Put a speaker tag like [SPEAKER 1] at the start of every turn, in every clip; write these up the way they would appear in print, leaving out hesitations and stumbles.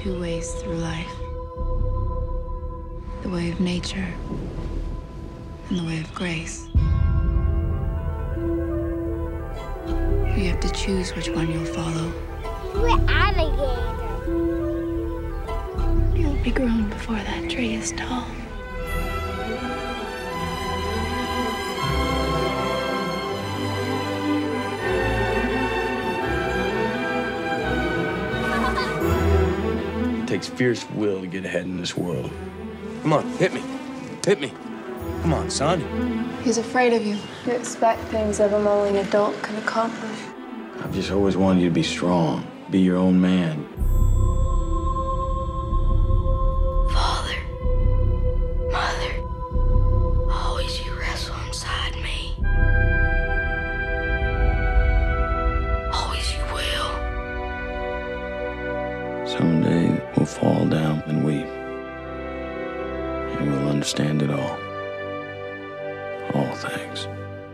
[SPEAKER 1] two ways through life. The way of nature and the way of grace. You have to choose which one you'll follow.
[SPEAKER 2] We're alligator.
[SPEAKER 1] You'll be grown before that tree is tall.
[SPEAKER 3] It takes fierce will to get ahead in this world. Come on, hit me. Hit me. Come on, son.
[SPEAKER 4] He's afraid of you. You expect things of him only an adult can accomplish.
[SPEAKER 3] I've just always wanted you to be strong, be your own man.
[SPEAKER 1] Father, Mother, always you wrestle inside me. Always you will.
[SPEAKER 3] Someday we'll fall down and weep. And we'll understand it all. All things.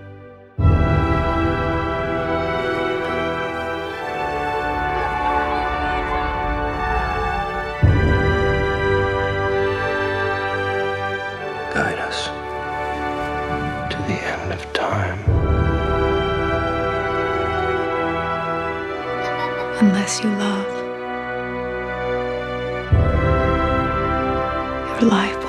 [SPEAKER 3] Guide us to the end of time.
[SPEAKER 1] Unless you love, your life